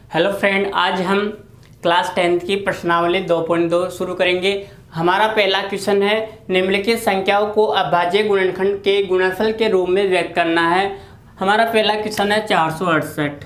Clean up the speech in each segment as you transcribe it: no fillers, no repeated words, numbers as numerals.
Hello friend, आज हम class 10th की प्रश्नावली 2.2 शुरू करेंगे। हमारा पहला क्वेश्चन है, निम्नलिखित संख्याओं को अभाज्य गुणनखंड के गुणनफल के रूप में व्यक्त करना है। हमारा पहला क्वेश्चन है 468।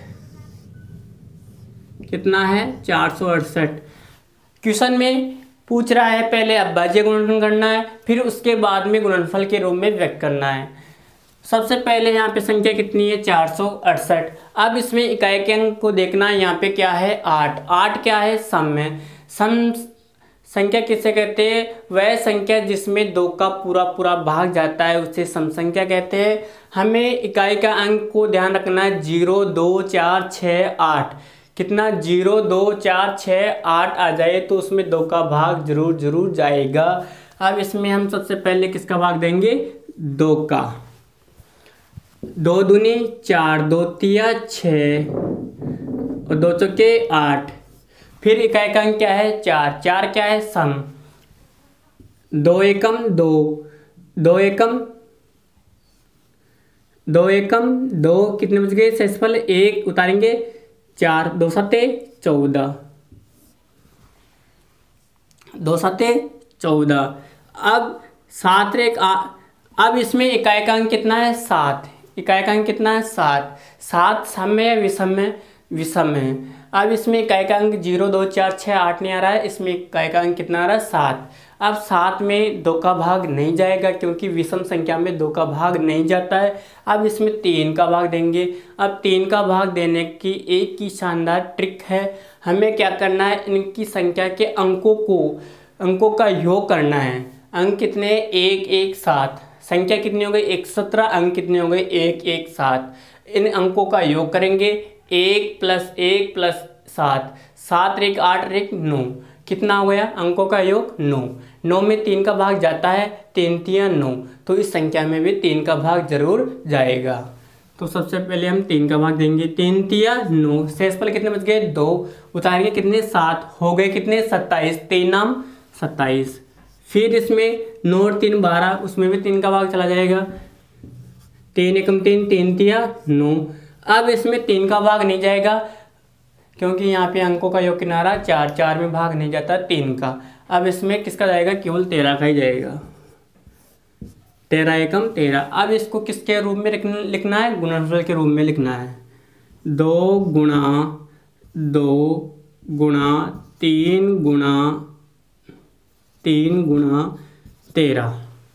कितना है? 468। क्वेश्चन में पूछ रहा है पहले अभाज्य गुणनखंड करना है, फिर उसके बाद में गुणनफल के रूप में व्यक्त करना है। सबसे पहले यहाँ पे संख्या कितनी है? 468। अब इसमें इकाई के अंक को देखना है। यहाँ पे क्या है? 8। 8 क्या है? सम है। सम संख्या किसे कहते हैं? वह संख्या जिसमें 2 का पूरा पूरा भाग जाता है उसे सम संख्या कहते हैं। हमें इकाई का अंक को ध्यान रखना है, 0 2 4 6 8। कितना? 0 2 4 6 8 आ जाए तो उसमें 2 का भाग जरूर जाएगा। अब इसमें हम सबसे पहले किसका भाग देंगे? 2 का। 2 दूनी 4, 2 तिया 6 और 2 चौके 8। फिर इकाई का अंक क्या है? 4। 4 क्या है? सम। 2 एकम 2, 2 एकम 2 एकम 2, कितने बच गए? शेषफल 1 उतारेंगे, 4 2 सते 14, 2 सते 14। अब 7 एक अब इसमें इकाई का अंक कितना है? 7। इकाई का अंक कितना है? 7। 7 सम है या विषम है? विषम है। अब इसमें इकाई का अंक 0 2 4 6 8 नहीं आ रहा है, इसमें इकाई का अंक कितना आ रहा है? 7। अब 7 में 2 का भाग नहीं जाएगा क्योंकि विषम संख्या में 2 का भाग नहीं जाता है। अब इसमें 3 का भाग देंगे। अब 3 का भाग देने की एक की शानदार ट्रिक है। हमें क्या करना है? इनकी संख्या के अंकों का योग करना है। अंक कितने? 1 1 7। संख्या कितनी हो गई? 117। अंक कितने हो गए? 1 1 7। इन अंकों का योग करेंगे, 1 + 1 + 7, 7 1 8 1 9। कितना हो गया? अंकों का योग 9। 9 में 3 का भाग जाता है, 3 तिया 9, तो इस संख्या में भी 3 का भाग जरूर जाएगा। तो सबसे पहले हम 3 का भाग देंगे, 3 तिया 9। शेषफल कितने बच गए? 2 उतारेंगे, कितने? 7 हो गए, कितने? 27। 3 नाम 27। फिर इसमें 9 और 3 12, उसमें भी 3 का भाग चला जाएगा, 3 एकम 3, 3 तिया 9। अब इसमें 3 का भाग नहीं जाएगा क्योंकि यहाँ पे अंकों का योग किनारा 4, 4 में भाग नहीं जाता 3 का। अब इसमें किसका जाएगा? केवल 13 का ही जाएगा, 13 एकम 13। अब इसको किसके रूप में लिखना है? गुणनफल के रूप में लिखना है। 2 गुणा 2 गुणा 3 गुणा 3 गुणा 13,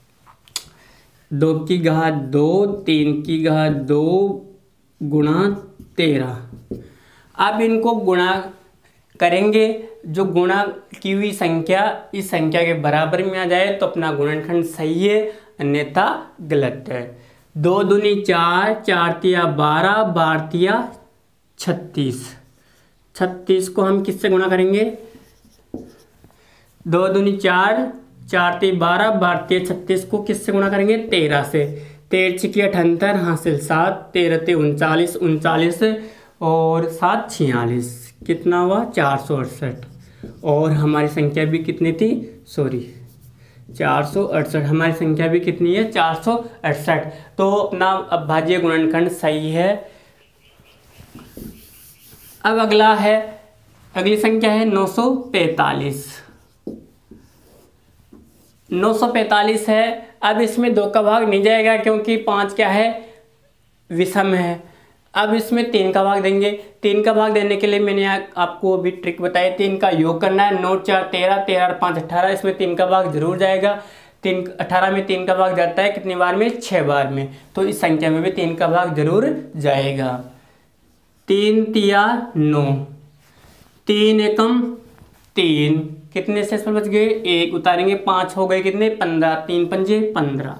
2 की घात 2, 3 की घात 2 गुणा 13। अब इनको गुणा करेंगे, जो गुणा की हुई संख्या इस संख्या के बराबर में आ जाए तो अपना गुणनखंड सही है, अन्यथा गलत है। 2 दूनी 4, 4 तिया 12, 12 तिया 36। 36 को हम किससे गुणा करेंगे? 2 दूनी 4, 4 ती 12, 12 तिया 36 को किससे गुणा करेंगे? 13 से। 13 छिकी 78, हासिल 7, 13 ते 39, 39 और 7 46। कितना हुआ? 468। और हमारी संख्या भी कितनी थी? 468। हमारी संख्या भी कितनी है? 468। तो अपना अभाज्य गुणनखंड सही है। अब अगली संख्या है 945। 945 है। अब इसमें 2 का भाग नहीं जाएगा क्योंकि 5 क्या है? विषम है। अब इसमें 3 का भाग देंगे। 3 का भाग देने के लिए मैंने आपको अभी ट्रिक बताई, 3 का योग करना है। 9 4 13, 13 और 5 18, इसमें 3 का भाग जरूर जाएगा। 18 में 3 का भाग जाता है कितनी बार में? 6 बार में, तो इस संख्या में भी 3 का भाग जरूर जाएगा। 3 तिया 9, 3 एकम 3, कितने शेषफल बच गए? 1 उतारेंगे, 5 हो गए, कितने? 15, 3 पंजे 15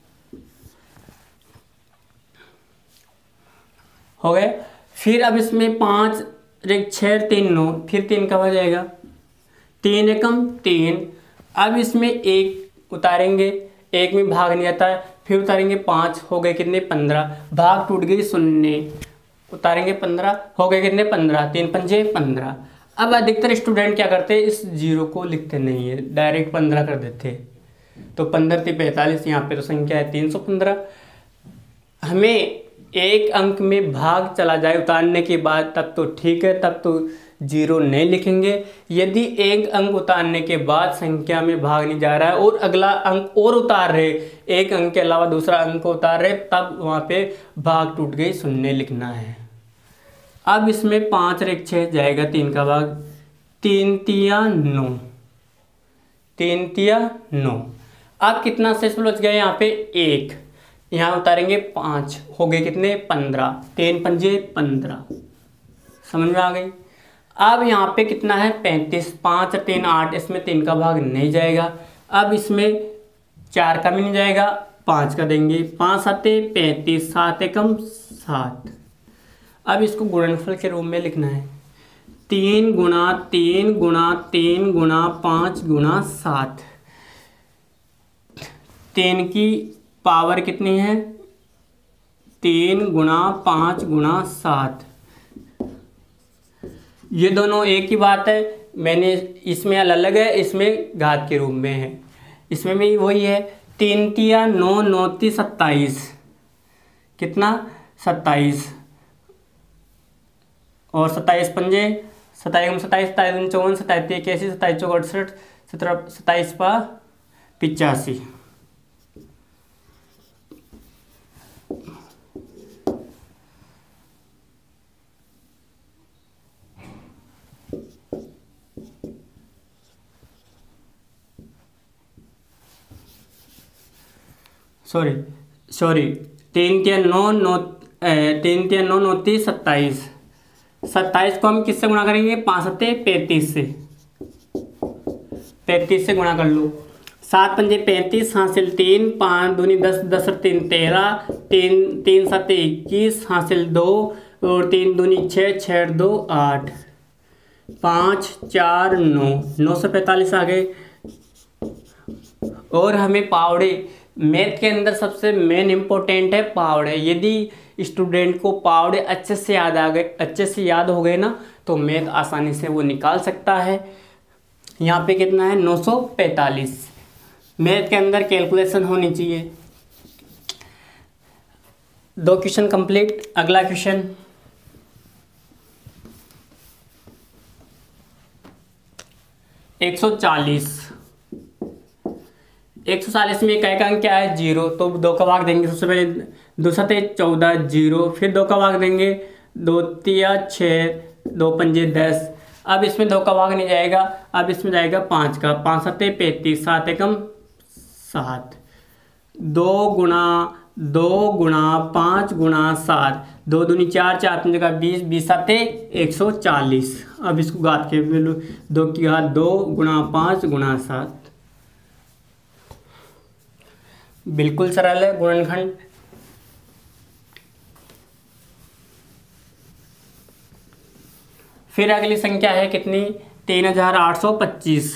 हो गए। फिर अब इसमें 5 6 3 9, फिर 3 का भाग जाएगा, 3 एकम 3। अब इसमें 1 उतारेंगे, 1 में भाग नहीं आता है, फिर उतारेंगे 5 हो गए, कितने? 15। भाग टूट गई 0, उतारेंगे 15 हो गए, कितने? 15, 3 पंजे 15। अब अधिकतर स्टूडेंट क्या करते हैं? इस 0 को लिखते नहीं है, डायरेक्ट 15 कर देते। तो 15 × 45, यहाँ पे तो संख्या है 315। हमें एक अंक में भाग चला जाए उतारने के बाद तब तो ठीक है, तब तो जीरो नहीं लिखेंगे। यदि एक अंक उतारने के बाद संख्या में भाग नहीं जा रहा है और अगला अंक और उतार रहे, एक अंक के अलावा दूसरा अंक उतार रहे, तब वहाँ पे भाग टूट गई, शून्य लिखना है। अब इसमें 5 और 1 6 जाएगा 3 का भाग, 3 तिया 9, 3 तिया 9। अब कितना शेष बच गया यहाँ पे 1, यहाँ उतारेंगे 5, हो गए कितने 15, 3 पंजे 15, समझ में आ गई। अब यहाँ पे कितना है 35, 5 और 3 8, इसमें 3 का भाग नहीं जाएगा। अब इसमें 4 का भी नहीं जाएगा, 5 का देंगे, 5 साते 35, 7 एकम 7। अब इसको गुणनफल के रूप में लिखना है, 3 गुणा 3 गुणा 3 गुणा 5 गुणा 7। 3 की पावर कितनी है, 3 गुणा 5 गुणा 7। ये दोनों एक ही बात है, मैंने इसमें अलग है, इसमें घात के रूप में है, इसमें भी वही है। 3 तिया 9, 9 ती 27, कितना 27, और 27 पंजे 27 27 27 54 27 81 27 चौक 68 17 27 पा 85। सॉरी 3 तिया 9 9, 3 तिया 9 9 ती 27, 27 को हम किससे गुणा करेंगे, 5 सत्ते 35 से, 35 से गुणा कर लो। 7 पंजे 35, हासिल 3, 5 दूनी 10, 10 और 3 13, 3 सत्ते 21, हासिल 2, और 3 दूनी 6, 6 और 2 8, 5 4 9, 945 आ गए। और हमें पावड़े, मैथ के अंदर सबसे मेन इम्पोर्टेंट है पावड़े। यदि स्टूडेंट को पावड़े अच्छे से याद हो गए ना, तो मैथ आसानी से वो निकाल सकता है। यहाँ पे कितना है 945, मैथ के अंदर कैलकुलेशन होनी चाहिए। 2 क्वेश्चन कंप्लीट। अगला क्वेश्चन, एक 140 में इकाई का अंक क्या है 0, तो 2 का भाग देंगे। सबसे पहले 2 सते 14 0, फिर 2 का भाग देंगे, 2 तिया 6, 2 पंजे 10। अब इसमें 2 का भाग नहीं जाएगा, अब इसमें जाएगा 5 का, 5 सते 35, 7 एकम 7, 2 गुणा 5 गुणा 7, 2 दूनी 4, 4 पंजे का 20, 20 सते 140। अब इसको घात के 2 की घात 2 गुणा 5 गुणा 7, बिल्कुल सरल है गुणनखंड। फिर अगली संख्या है कितनी 3825,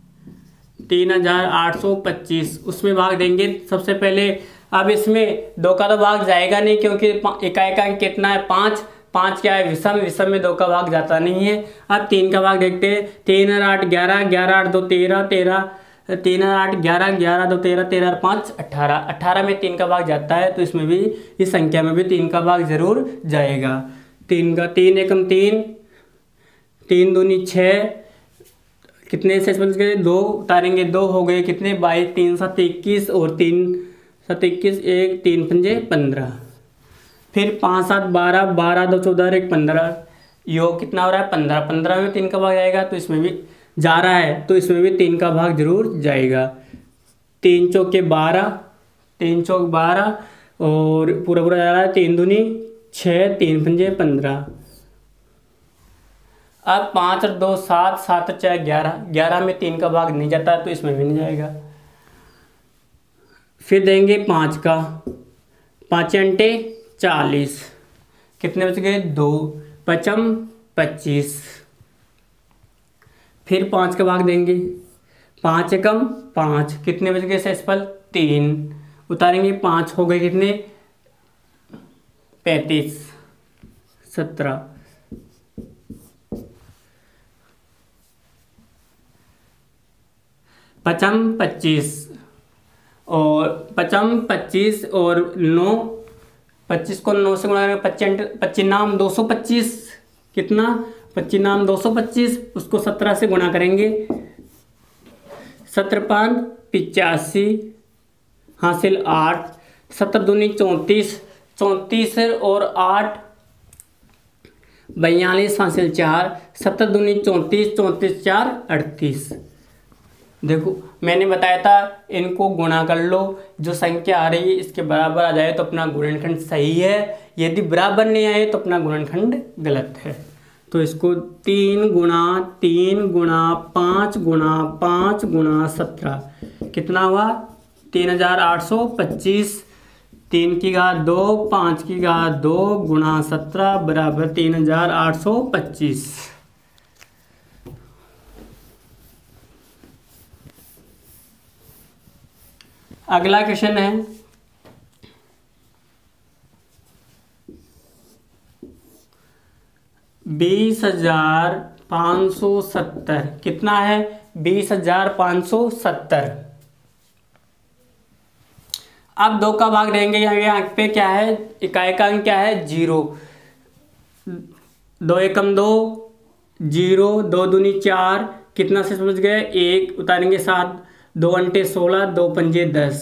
3825, उसमें भाग देंगे सबसे पहले। अब इसमें 2 का तो भाग जाएगा नहीं, क्योंकि इकाई का अंक कितना है 5, 5 क्या है विषम, विषम में 2 का भाग जाता नहीं है। अब 3 का भाग देखते हैं, 3 और 8 11, 11 8 2 13, 13 3 और 8 11, 11 2 13, 13 और 5 18, 18 में 3 का भाग जाता है, तो इसमें भी, इस संख्या में भी 3 का भाग जरूर जाएगा। 3 का 3 एकम 3, 3 दूनी 6, कितने शेष बच गए 2, उतारेंगे 2, हो गए कितने 22, 3 7 21, और 3 7 21 1, 3 पंजे 15, फिर 5 7 12, 12 2 14 1 15, योग कितना हो रहा है 15, 15 में 3 का भाग जाएगा, तो इसमें भी जा रहा है, तो इसमें भी 3 का भाग जरूर जाएगा। 3 चौके 12, 3 चौक 12, और पूरा पूरा जा रहा है, 3 दूनी 6, 3 पंजे 15। अब 5 और 2 7, 7 और 4 11, 11 में 3 का भाग नहीं जाता, तो इसमें भी नहीं जाएगा। फिर देंगे 5 का, 5 अंटे 40, कितने बच गए 2, 5 25, फिर 5 का भाग देंगे, 5 एकम 5, कितने बच गए शेषफल 3, उतारेंगे 5, हो गए कितने 35 17, 5 25, और 5 25 और 9 25 को 9 से गुणा करेंगे, 25 225, कितना 25 225, उसको 17 से गुणा करेंगे, 17 5 85, हासिल 8, 17 दूनी 34, 34 और 8 42, हासिल 4, 17 दूनी 34, 34 4 38। देखो मैंने बताया था इनको गुणा कर लो, जो संख्या आ रही है इसके बराबर आ जाए तो अपना गुणनखंड सही है, यदि बराबर नहीं आए तो अपना गुणनखंड गलत है। तो इसको 3 गुणा 3 गुणा 5 गुणा 5 गुणा 17 कितना हुआ 3825, 3 की घात 2 5 की घात 2 गुणा 17 बराबर 3825। अगला क्वेश्चन है 20,570, कितना है 20,570। अब 2 का भाग देंगे, यहाँ पे क्या है इकाई का अंक क्या है 0, 2 एकम 2 0, 2 दूनी 4, कितना से समझ गए 1 उतारेंगे 7, 2 अंटे 16, 2 पंजे 10।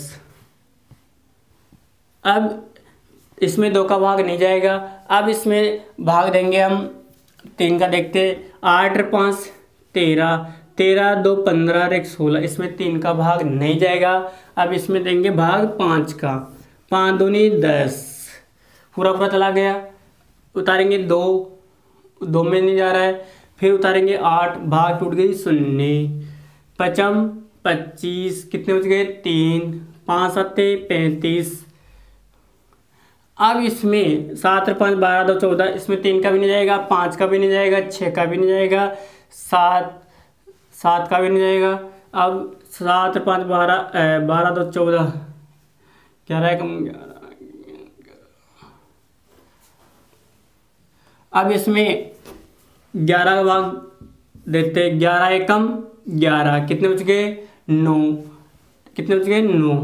अब इसमें 2 का भाग नहीं जाएगा, अब इसमें भाग देंगे हम 3 का, देखते 8 और 5 13, 13 2 15 और 1 16, इसमें 3 का भाग नहीं जाएगा। अब इसमें देंगे भाग 5 का, 5 दूनी 10, पूरा पूरा चला गया, उतारेंगे 2, 2 में नहीं जा रहा है, फिर उतारेंगे 8, भाग टूट गई 0, 5 25, कितने बच गए 3, 5 7 35। अब इसमें 7 और 5 12 2 14, इसमें 3 का भी नहीं जाएगा, 5 का भी नहीं जाएगा, 6 का भी नहीं जाएगा, 7 का भी नहीं जाएगा। अब 7 और 5 12 12 2 14, 11 कम 11। अब इसमें 11 का भाग देते, 11 एकम 11, कितने बच गए 9, कितने बच गए 9,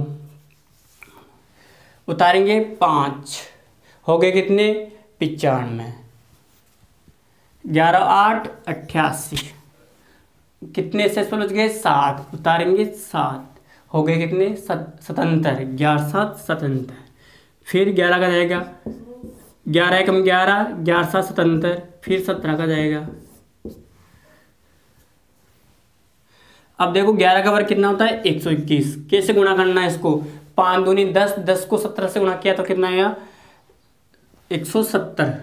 उतारेंगे 5, हो गए कितने 95, 11 8 88, कितने से बच गए 7, उतारेंगे 7, हो गए कितने 77, 11 7 77, फिर 11 का जाएगा, 11 एकम 11, 11 7 77, फिर 17 का जाएगा। अब देखो 11 का वर्ग कितना होता है 121, कैसे गुणा करना है इसको, 5 दूनी 10, 10 को 17 से गुणा किया तो कितना आया 170।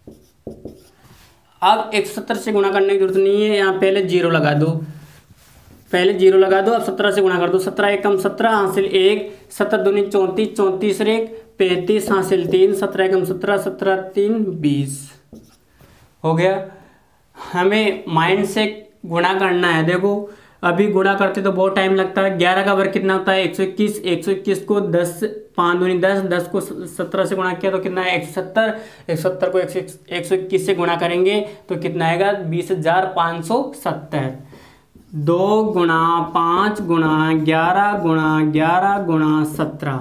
अब 170 से गुणा करने की जरूरत नहीं है, यहाँ पहले 0 लगा दो, पहले 0 लगा दो, अब 17 से गुणा कर दो, 17 एकम 17, हासिल 1, 17 दूनी 34, 34 और 1 35, हासिल 3, 17 एकम 17, 17 3 20, हो गया। हमें माइंड से गुणा करना है, देखो अभी गुणा करते तो बहुत टाइम लगता है। 11 का वर्ग कितना होता है 121, 121 को 10 5 दूनी 10, 10 को 17 से गुणा किया तो कितना है 170, 170 को 121 से गुणा करेंगे तो कितना आएगा 20,570। 2 गुणा 5 गुणा 11 गुणा 11 गुणा 17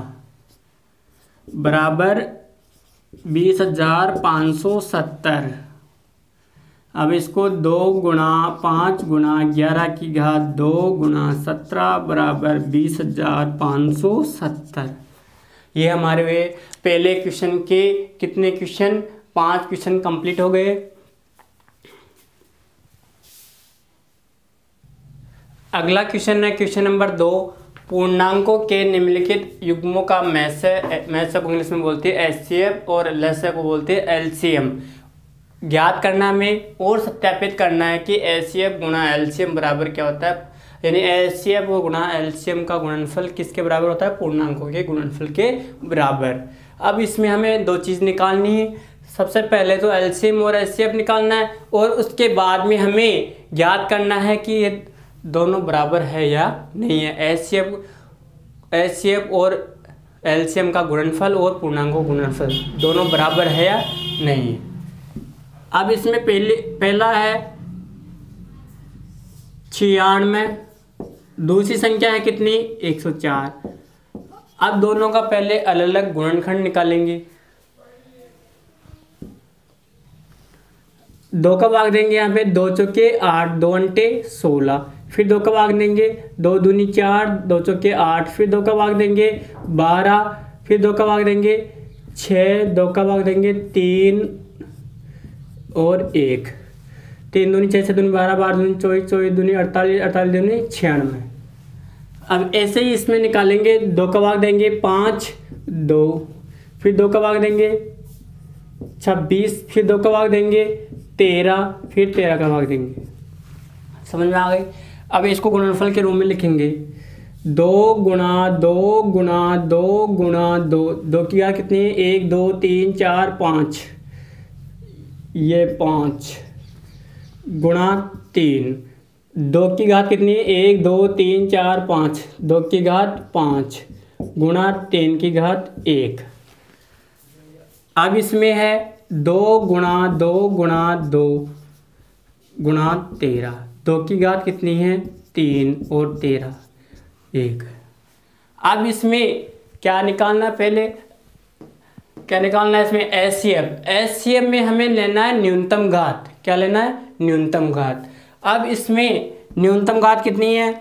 बराबर 20,570। अब इसको 2 गुणा 5 गुणा 11 की घात 2 गुणा 17 बराबर 20,570। ये हमारे वे पहले क्वेश्चन के कितने क्वेश्चन 5 क्वेश्चन कंप्लीट हो गए। अगला क्वेश्चन है क्वेश्चन नंबर 2, पूर्णांकों के निम्नलिखित युग्मों का मैसे को इंग्लिश में बोलते हैं एचसीएफ और लसे को बोलते हैं एलसीएम ज्ञात करना में और सत्यापित करना है कि एचसीएफ गुणा एलसीएम बराबर क्या होता है, यानी एचसीएफ गुणा एलसीएम का गुणनफल किसके बराबर होता है, पूर्णांकों के गुणनफल के बराबर। अब इसमें हमें 2 चीज़ निकालनी है, सबसे पहले तो एलसीएम और एचसीएफ निकालना है और उसके बाद में हमें ज्ञात करना है कि ये दोनों बराबर है या नहीं है, एचसीएफ और एलसीएम का गुणनफल और पूर्णांकों गुणनफल दोनों बराबर है या नहीं है। अब इसमें पहला है 96, दूसरी संख्या है कितनी 104। अब दोनों का पहले अलग अलग गुणनखंड निकालेंगे। 2 का भाग देंगे यहाँ पे, 2 चौके 8, 2 अंटे 16, फिर 2 का भाग देंगे, 2 दूनी 4, 2 चौके 8, फिर 2 का भाग देंगे 12, फिर 2 का भाग देंगे 6, 2 का भाग देंगे 3 और 1, 3 दूनी 6, 6 दूनी 12, 12 दूनी 24, 24 दूनी 48, 48 दूनी 96। अब ऐसे ही इसमें निकालेंगे, 2 का भाग देंगे 5, 2, फिर 2 का भाग देंगे 26, फिर 2 का भाग देंगे 13, फिर 13 का भाग देंगे। समझ में आ गई। अब इसको गुणनफल के रूप में लिखेंगे, 2 गुणा 2 गुणा 2 गुणा 2, 2 की घात कितनी है, 1 2 3 4 5, ये 5 गुणा 3, 2 की घात कितनी है, 1 2 3 4 5, 2 की घात 5 गुणा 3 की घात 1। अब इसमें है 2 गुणा 2 गुणा 2 गुणा 13, 2 की घात कितनी है, 3 और 13 1। अब इसमें क्या निकालना है, पहले क्या निकालना है इसमें, एचसीएफ। एचसीएफ में हमें लेना है न्यूनतम घात। क्या लेना है, न्यूनतम घात। अब इसमें न्यूनतम घात कितनी है,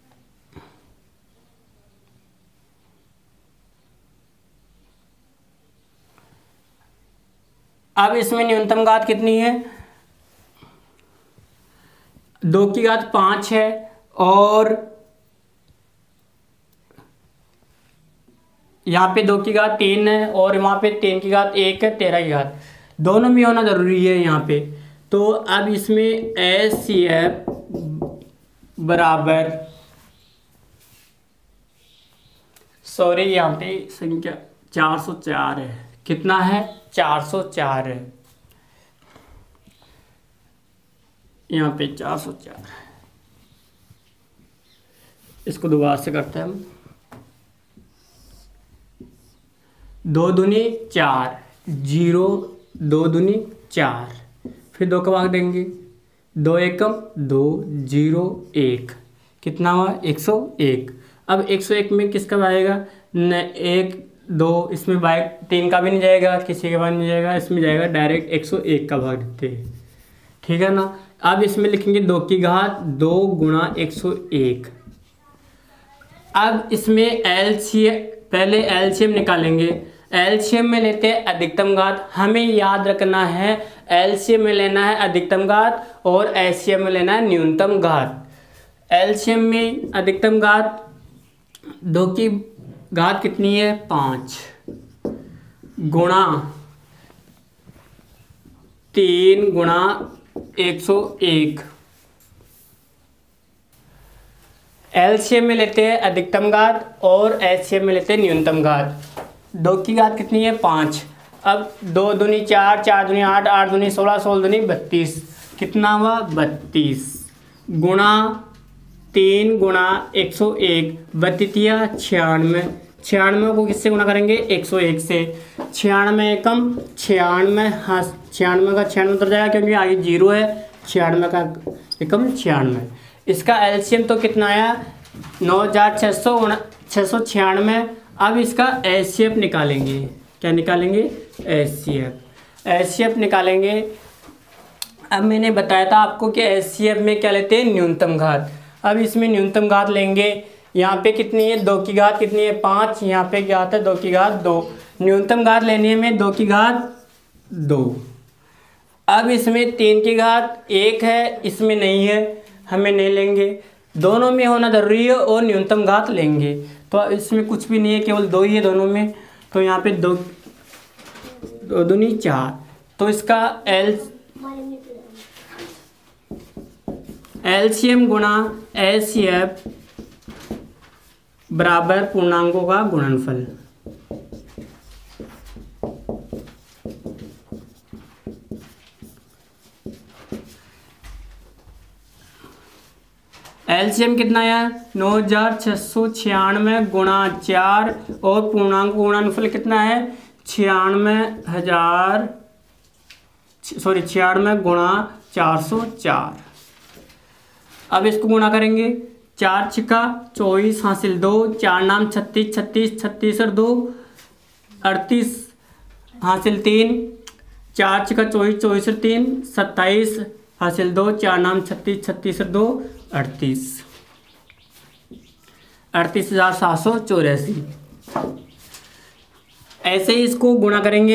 अब इसमें न्यूनतम घात कितनी है, 2 की घात 5 है और यहाँ पे 2 की घात 3 है और वहाँ पे 3 की घात 1 है, 13 की घात, दोनों में होना ज़रूरी है यहाँ पे। तो अब इसमें एचसीएफ बराबर, सॉरी यहाँ पे संख्या 404 है, कितना है, 404 है, यहाँ पे 404 है। इसको दोबारा से करते हैं हम, 2 दूनी 4, 0 2 दूनी 4, फिर 2 का भाग देंगे, 2 एकम 2, 0 1, कितना हुआ, 101। अब 101 में किसका आएगा, 1 2, इसमें बाइक 3 का भी नहीं जाएगा, किसी के बाद नहीं जाएगा, इसमें जाएगा डायरेक्ट 101 का भाग देते हैं, ठीक है ना। अब इसमें लिखेंगे 2 की घात 2 गुणा 101। अब इसमें एलसीएम, पहले एलसीएम निकालेंगे। एलसीएम में लेते हैं अधिकतम घात, हमें याद रखना है एलसीएम में लेना है अधिकतम घात और एचसीएफ में लेना है न्यूनतम घात। एलसीएम में अधिकतम घात, 2 की घात कितनी है, 5 गुणा 3 गुणा 101। एलसीएम में लेते हैं अधिकतम घात और एचसीएफ में लेते हैं न्यूनतम घात। 2 की घात कितनी है, 5। अब 2 दूनी 4, 4 दूनी 8, 8 दूनी 16, 16 दूनी 32, कितना हुआ, 32 गुणा 3 गुणा 101, 32 96, 96 को किससे गुणा करेंगे, 101 से, 96 एकम 96, हाँ 96 का 96 उतर जाएगा क्योंकि आगे 0 है, 96 का एकम 96। इसका एलसीएम तो कितना आया, 9696। अब इसका एचसीएफ निकालेंगे, क्या निकालेंगे, एचसीएफ। एचसीएफ निकालेंगे। अब मैंने बताया था आपको कि एचसीएफ में क्या लेते हैं, न्यूनतम घात। अब इसमें न्यूनतम घात लेंगे, यहाँ पे कितनी है, 2 की घात कितनी है, 5, यहाँ पे क्या आता है, 2 की घात 2, न्यूनतम घात लेने में 2 की घात 2। अब इसमें 3 की घात 1 है, इसमें नहीं है, हमें नहीं लेंगे, दोनों में होना जरूरी है और न्यूनतम घात लेंगे। तो इसमें कुछ भी नहीं है, केवल 2 ही है दोनों में, तो यहाँ पे 2 दूनी 4, तो इसका एलसीएम गुणा एचसीएफ बराबर पूर्णांकों का गुणनफल। एलसीएम कितना है, 9696 गुणा 4 और पूर्णांक गुणनफल कितना है, 96 गुणा 404। अब इसको गुणा करेंगे, 4 छिका 24 हासिल 2, 4 नाम 36 36 36 और 2 38 हासिल 3, 4 छक्का 24, 24 और 3 27 हासिल 2, 4 नाम 36, 36 और 2 38, 38,784। ऐसे ही इसको गुणा करेंगे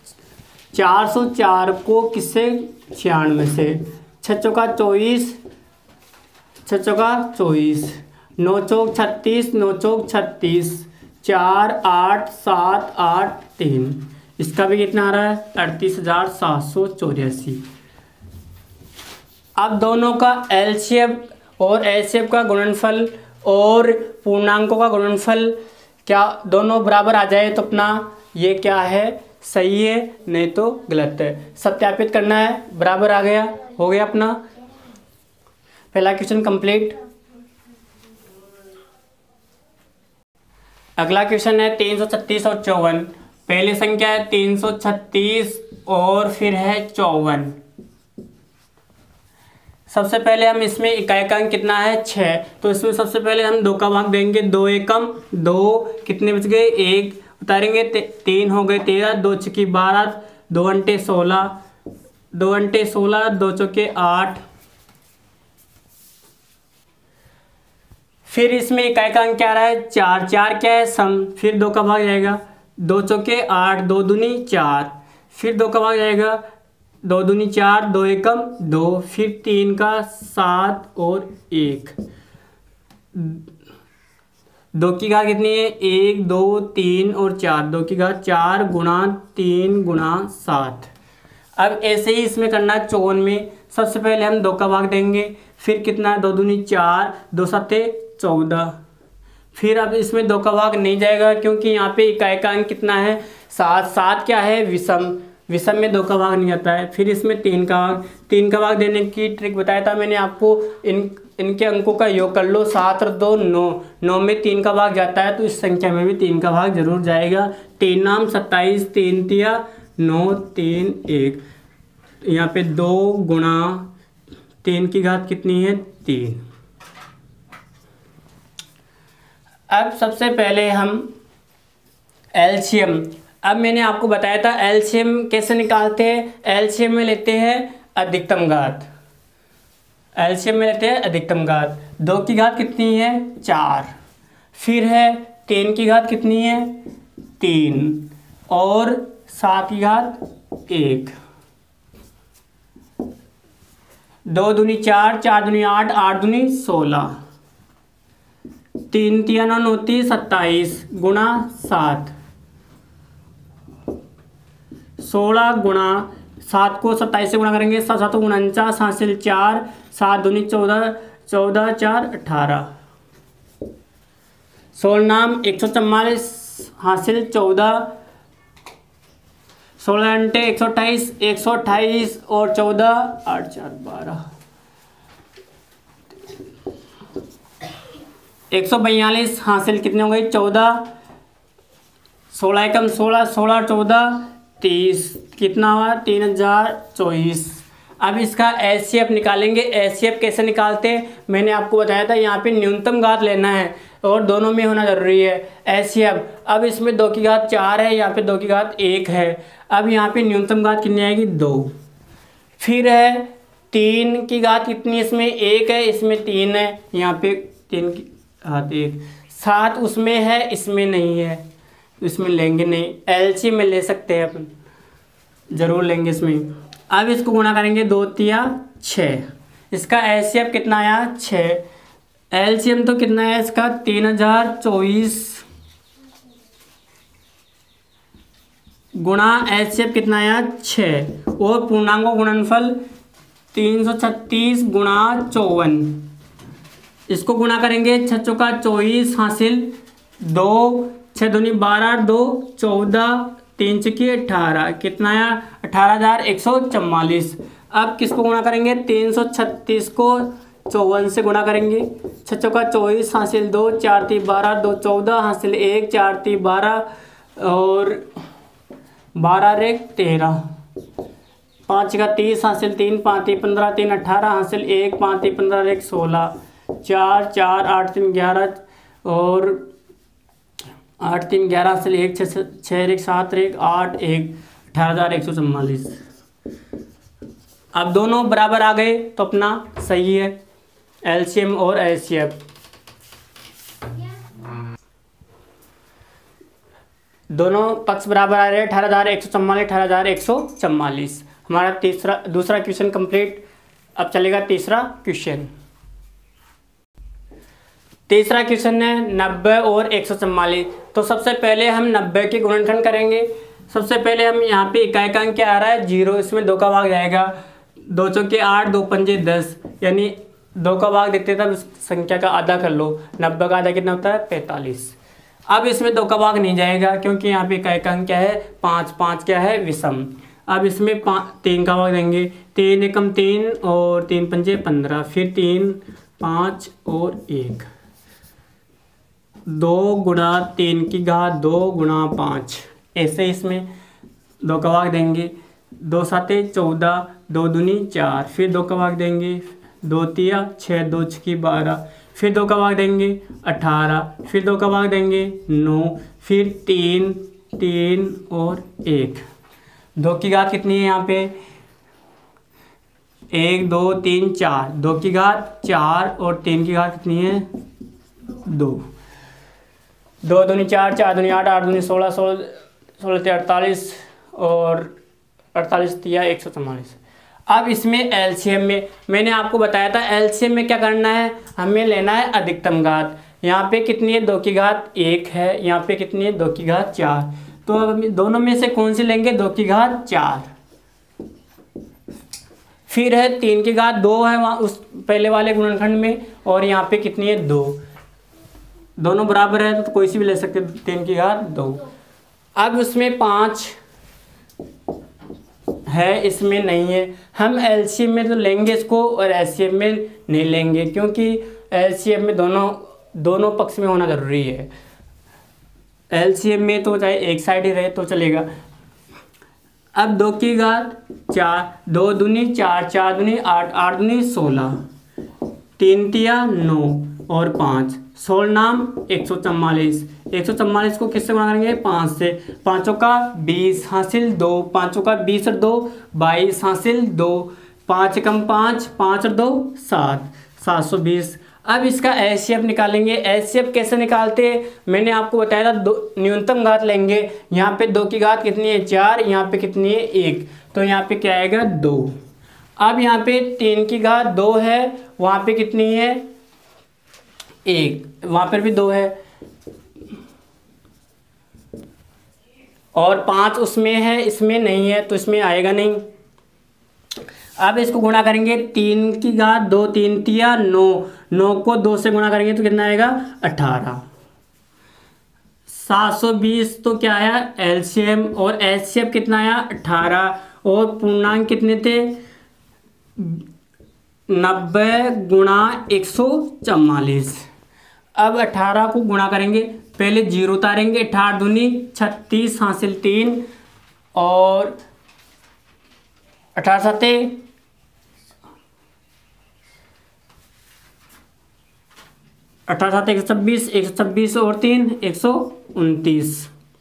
404 को किससे 96 से, 6 चौका 24, 6 चौका 24, 9 चौक 36, 9 चौक 36, 4 8 7 8 3, इसका भी कितना आ रहा है 38,784। अब दोनों का एलसीएम और एलसीएम का गुणनफल और पूर्णांकों का गुणनफल क्या दोनों बराबर आ जाए तो अपना ये क्या है सही है, नहीं तो गलत है। सत्यापित करना है, बराबर आ गया, हो गया अपना पहला क्वेश्चन कंप्लीट। अगला क्वेश्चन है 336 और 54। पहली संख्या है 336 और फिर है 54। सबसे पहले हम इसमें इकाई कितना है 6, तो इसमें सबसे पहले हम 2 का भाग देंगे, 2 एकम 2, कितने बच गए 1 उतारेंगे, 3 हो गए 13, 2 छक्की 12, 2 अंटे 16, 2 अंटे 16, 2 चौके 8। फिर इसमें इकाई का अंक क्या आ रहा है 4, 4 क्या है सम, फिर 2 का भाग जाएगा, 2 चौके 8, 2 दूनी 4, फिर 2 का भाग जाएगा, 2 दूनी 4, 2 एकम 2, फिर 3 का 7 और 1, 2 की घात कितनी है 1 2 3 और 4, 2 की घात 4 गुणा 3 गुणा 7। अब ऐसे ही इसमें करना है 54 में। सबसे पहले हम 2 का भाग देंगे, फिर कितना 2 दूनी 4, 2 सत्ते 14, फिर अब इसमें 2 का भाग नहीं जाएगा क्योंकि यहाँ पे इकाई का अंक कितना है 7, 7 क्या है विषम, विषम में 2 का भाग नहीं आता है। फिर इसमें 3 का भाग देने की ट्रिक बताया था मैंने आपको, इनके अंकों का योग कर लो, 7 और 2 9, 9 में 3 का भाग जाता है तो इस संख्या में भी 3 का भाग जरूर जाएगा। 3 नाम 27, 3 तिया 9, 3 1, यहाँ पे 2 गुणा 3 की घात कितनी है 3। अब सबसे पहले हम एलसीएम, अब मैंने आपको बताया था एलसीएम कैसे निकालते हैं, एलसीएम में लेते हैं अधिकतम घात, एलसीएम में लेते हैं अधिकतम घात। 2 की घात कितनी है 4, फिर है 3 की घात कितनी है 3 और 7 की घात 1, 2 दूनी 4, 4 दूनी 8, 8 दूनी 16, 3 तिया 9 9 27 गुणा 7, 16 गुणा 7 को 27 से गुणा करेंगे, 7 7 49 हासिल 4, 7 दूनी 14, 14 4 18, 16 नाम 144 हासिल 14, 16 घंटे 128, 128 और 14 8 4 12, 142 हासिल कितने हो गए 14, 16 एकम 16, 16 14 30, कितना हुआ 3024। अब इसका एचसीएफ निकालेंगे। एचसीएफ कैसे निकालते हैं मैंने आपको बताया था, यहाँ पे न्यूनतम घात लेना है और दोनों में होना जरूरी है एचसीएफ। अब इसमें 2 की घात 4 है, यहाँ पे 2 की घात 1 है। अब यहाँ पे न्यूनतम घात कितनी आएगी 2, फिर है 3 की घात कितनी, इसमें 1 है, इसमें 3 है, यहाँ पे 3 की घात 1, 7 उसमें है, इसमें नहीं है, इसमें लेंगे नहीं, एलसीएम में ले सकते हैं अपन, जरूर लेंगे इसमें। अब इसको गुणा करेंगे 2 तिया 6, इसका एलसीएम कितना आया 6, एलसीएम तो कितना है इसका 3024 गुणा एलसीएम कितना आया 6 और पूर्णांकों गुणनफल 336 गुणा 54, इसको गुणा करेंगे 6 चौका 24 हासिल 2, 6 दूनी 12, 2 14, 3 चौकी 18, कितना आया 18,144। अब किसको गुणा करेंगे 336 को 54 से गुणा करेंगे, 6 चौका 24 हासिल 2, 4 3 12, 2 14 हासिल 1, 4 3 12 और 12 रे 13, 5 का 30 हासिल 3, 5 3 15, 3 18 हासिल 1, 5 3 15 रे 16, 4 4 8 3 11 और 8 3 11 हासिल 1, 6 6 1 7 1 8 1 18,144। अब दोनों बराबर आ गए तो अपना सही है एलसीएम और एचसीएफ। दोनों पक्ष बराबर आ रहे हैं 18,144 18,144। हमारा दूसरा क्वेश्चन कंप्लीट। अब चलेगा तीसरा क्वेश्चन। तीसरा क्वेश्चन है 90 और 144। तो सबसे पहले हम 90 के गुणनखंड करेंगे। सबसे पहले हम यहाँ पे इकाई क्या आ रहा है 0, इसमें 2 का भाग जाएगा, 2 चौके 8, 2 पंजे 10, यानी 2 का भाग देते तब इस संख्या का आधा कर लो। 90 का आधा कितना होता है 45। अब इसमें 2 का भाग नहीं जाएगा क्योंकि यहाँ पे इकाई क्या है 5, 5 क्या है विषम। अब इसमें 3 का भाग देंगे, 3 एकम 3 और 3 पंजे 15, फिर 3 5 और 1, 2 गुणा 3 की घात 2 गुणा 5, ऐसे इसमें 2 का भाग देंगे, 2 साते 14, 2 दूनी 4, फिर 2 का भाग देंगे, 2 तिया 6, 2 छकी 12, फिर 2 का भाग देंगे 18, फिर 2 का भाग देंगे 9, फिर 3 3 और 1। 2 की घात कितनी है यहाँ पे 1 2 3 4, 2 की घात 4 और 3 की घात कितनी है 2, 2 दूनी 4, 4 दूनी 8, 8 दूनी 16, 16 48 और 48 तिया 144। अब इसमें एलसीएम में मैंने आपको बताया था, एलसीएम में क्या करना है, हमें लेना है अधिकतम घात। यहाँ पे कितनी है 2 की घात 1 है, यहाँ पे कितनी है 2 की घात 4। तो अब दोनों में से कौन सी लेंगे 2 की घात 4। फिर है 3 की घात 2 है वहाँ उस पहले वाले गुणनखंड में, और यहाँ पे कितनी है 2। दोनों बराबर है तो कोई सी भी ले सकते 3 की घात 2। अब उसमें 5 है, इसमें नहीं है। हम एलसीएम में तो लेंगे इसको और एचसीएफ में नहीं लेंगे क्योंकि एलसीएम में दोनों पक्ष में होना जरूरी है। एलसीएम में तो चाहे एक साइड ही रहे तो चलेगा। अब 2 की घात 4, 2 दूनी 4, 4 दूनी 8, 8 दूनी 16, 3 तिया 9 और 5, 16 नाम 144। 144 को किससे गुणा करेंगे 5 से, 5 का 20 हासिल 2, 5 का 20 और 2 22 हासिल 2, 5 कम 5, 5 और 2 7, 720। अब इसका एचसीएफ निकालेंगे। एचसीएफ कैसे निकालते हैं मैंने आपको बताया था, न्यूनतम घात लेंगे। यहाँ पे 2 की घात कितनी है 4, यहाँ पे कितनी है 1, तो यहाँ पे क्या आएगा 2। अब यहाँ पे 3 की घात 2 है, वहाँ पे कितनी है 1, वहाँ पर भी 2 है, और 5 उसमें है इसमें नहीं है तो इसमें आएगा नहीं। अब इसको गुणा करेंगे 3 की घात 2, 3 तिया 9, 9 को 2 से गुणा करेंगे तो कितना आएगा 18। 720 तो क्या आया एलसीएम, और एचसीएफ कितना आया 18, और पूर्णांक कितने थे 90 गुणा 144। अब 18 को गुणा करेंगे, पहले 0 उतारेंगे, 18 दूनी 36 हासिल 3, और 18 साते 126, 126 और 3 129।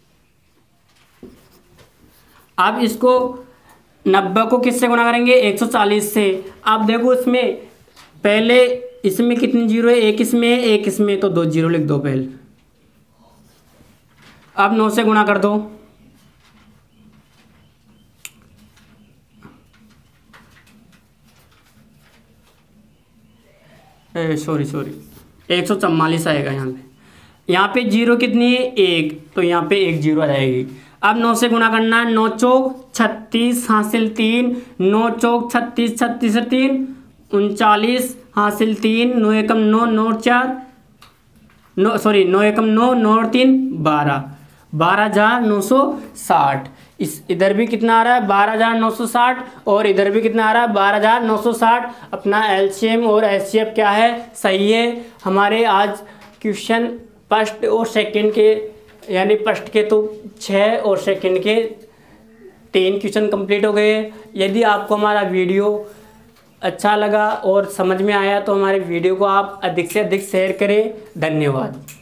अब इसको 90 को किससे गुणा करेंगे 140 से। अब देखो इसमें पहले इसमें कितनी जीरो है, एक इसमें है एक इसमें, तो 2 जीरो लिख दो पहले। अब 9 से गुणा कर दो, सॉरी 144 आएगा यहाँ पे जीरो कितनी है 1, तो यहाँ पे 1 जीरो आ जाएगी। अब 9 से गुणा करना है, 9 चौक 36 हासिल 3, 9 चौक 36, 36 से 3 39 हासिल 3, 9 एकम 9, 9 4 9 एकम 9, 9 और 3 12, 12,960। इस इधर भी कितना आ रहा है 12,960, और इधर भी कितना आ रहा है 12,960। अपना एलसीएम और एचसीएफ क्या है सही है। हमारे आज क्वेश्चन फर्स्ट और सेकंड के, यानी फर्स्ट के तो 6 और सेकंड के 3 क्वेश्चन कंप्लीट हो गए। यदि आपको हमारा वीडियो अच्छा लगा और समझ में आया तो हमारे वीडियो को आप अधिक से अधिक शेयर करें। धन्यवाद।